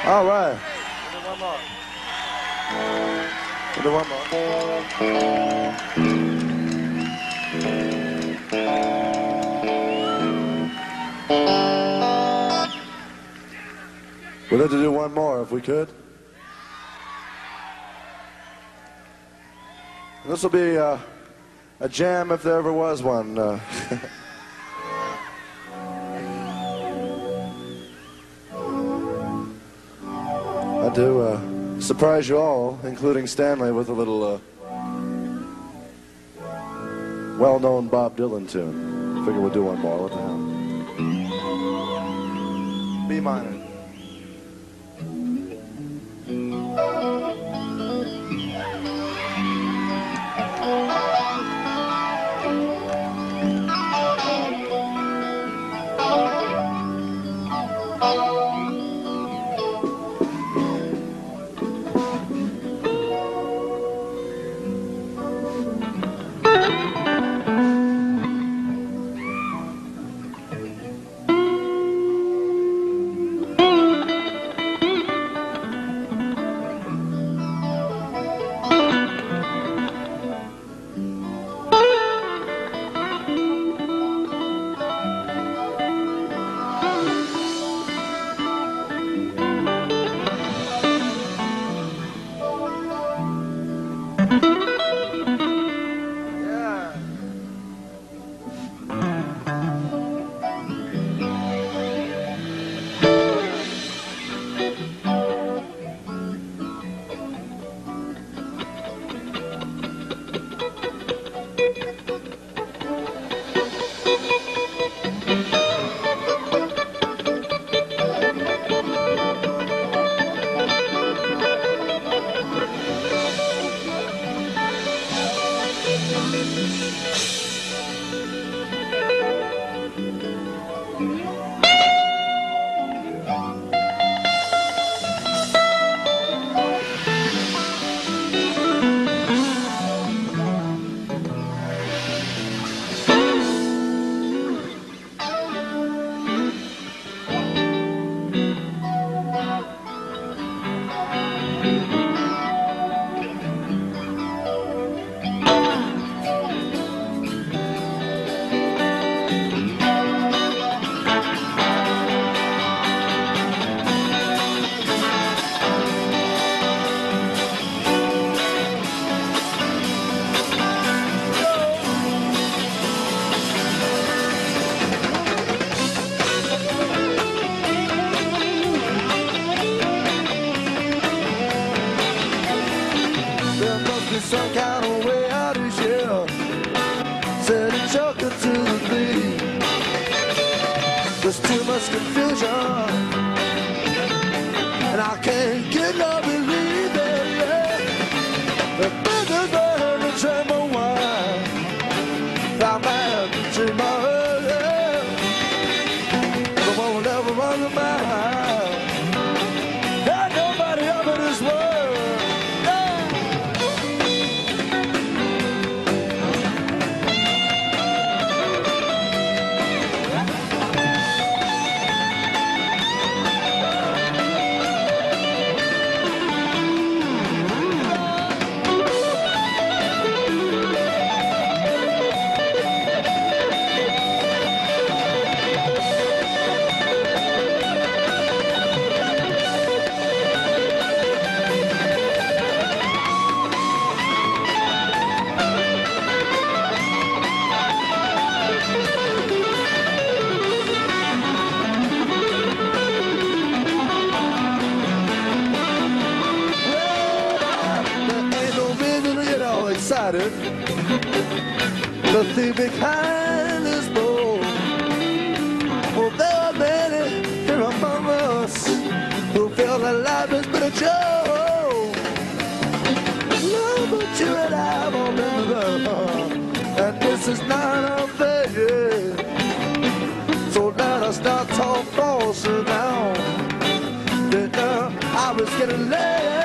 All right. We'll do one more. We'll do one more. We'd like to do one more if we could. This will be a jam if there ever was one. I do surprise you all, including Stanley, with a little well-known Bob Dylan tune. Figure we'll do one more. What the hell? B minor. Some kind of way out of here, said a joker to the thief. There's too much confusion, and I can't get no belief in it. The business burn and tremble wine, I'm mad to my head. The one will never run the mile. There's nobody up in this world. The thing behind this bowl. Oh, there are many here among us who feel that life has been a joke. No, but you and I won't remember, and this is not a failure. So let us not talk false now. I was getting late.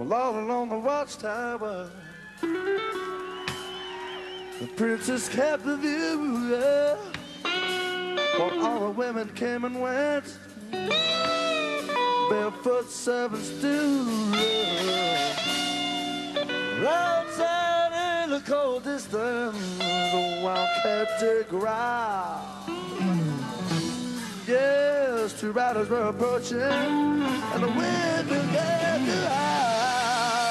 all along the watchtower. The princess kept the view, yeah. While all the women came and went, barefoot servants do. Outside in the cold distance, the wildcat did growl. Yes, two riders were approaching, and the wind began to howl.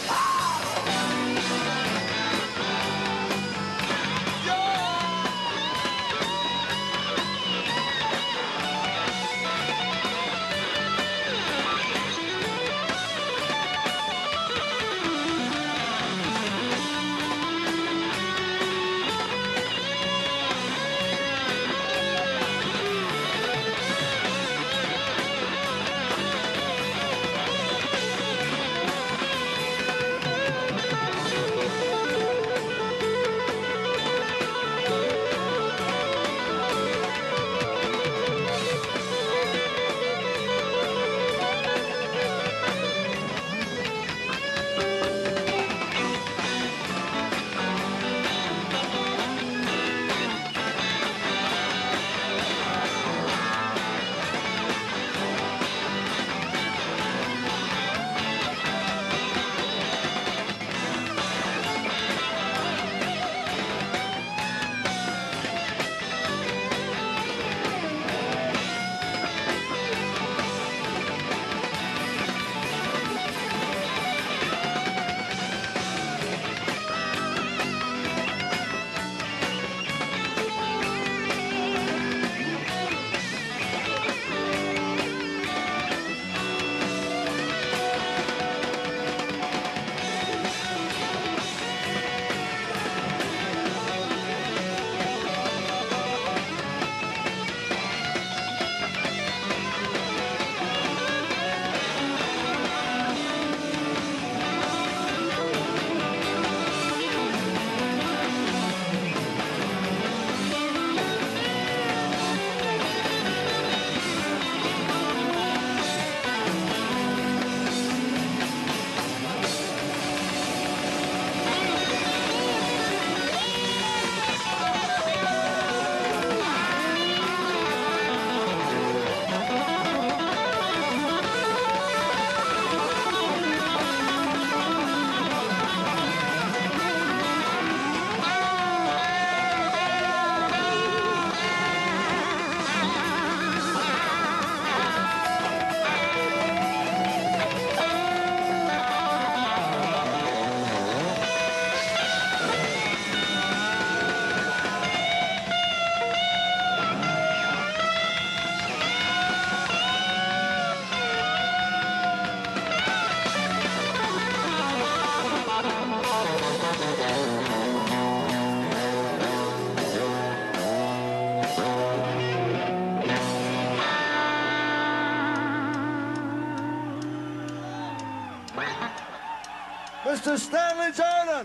Mr. Stanley Jordan.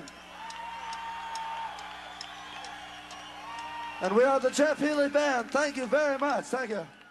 And we are the Jeff Healey Band. Thank you very much. Thank you.